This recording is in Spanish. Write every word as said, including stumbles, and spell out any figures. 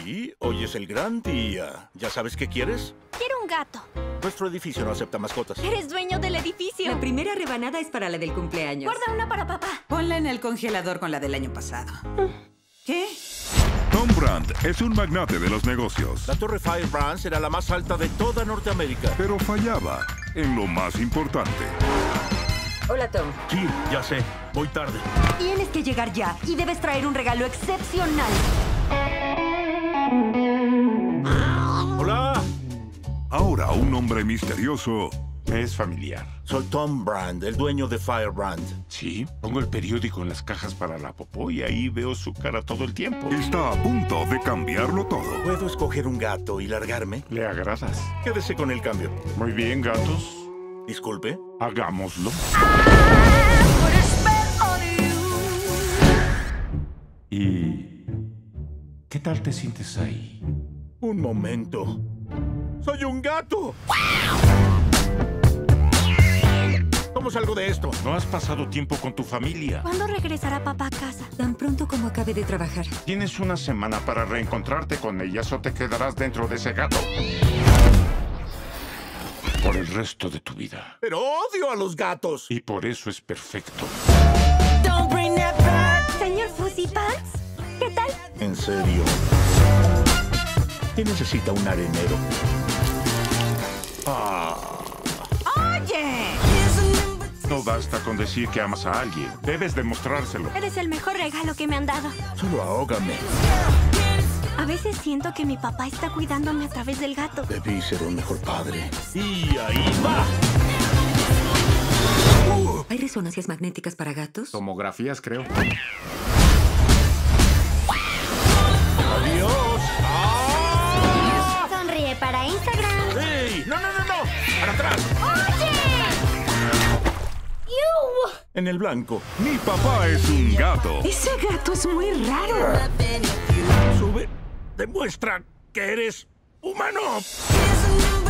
Sí, hoy es el gran día. ¿Ya sabes qué quieres? Quiero un gato. Nuestro edificio no acepta mascotas. Eres dueño del edificio. La primera rebanada es para la del cumpleaños. Guarda una para papá. Ponla en el congelador con la del año pasado. ¿Qué? Tom Brandt es un magnate de los negocios, La Torre Firebrand será la más alta de toda Norteamérica. pero fallaba en lo más importante. Hola, Tom. Sí, ya sé. Voy tarde. Tienes que llegar ya y debes traer un regalo excepcional. ¡Hola! Ahora un hombre misterioso Es familiar. Soy Tom Brandt, el dueño de Firebrand. Sí, pongo el periódico en las cajas para la popó y ahí veo su cara todo el tiempo. está a punto de cambiarlo todo. ¿Puedo escoger un gato y largarme? ¿Le agradas? Quédese con el cambio. Muy bien, gatos. Disculpe. Hagámoslo. ¿Y qué tal te sientes ahí? Un momento. ¡Soy un gato! ¿Cómo salgo de esto? No has pasado tiempo con tu familia. ¿Cuándo regresará papá a casa? Tan pronto como acabe de trabajar. Tienes una semana para reencontrarte con ellas o te quedarás dentro de ese gato. Por el resto de tu vida. ¡Pero odio a los gatos! Y por eso es perfecto. Señor Fuzzy Pants, ¿qué tal? ¿En serio? ¿Qué necesita un arenero? ¡Oye! No basta con decir que amas a alguien. Debes demostrárselo. Eres el mejor regalo que me han dado. Solo ahógame. A veces siento que mi papá está cuidándome a través del gato. Debí ser un mejor padre. ¡Y ahí va! ¿Hay resonancias magnéticas para gatos? Tomografías, creo. ¡Adiós! ¡Ah! Sonríe para Instagram. ¡Ey! ¡No, no, no, no! ¡Para atrás! ¡Oye! ¡You! En el blanco. Mi papá es un gato. Ese gato es muy raro. Sube. Demuestra que eres humano.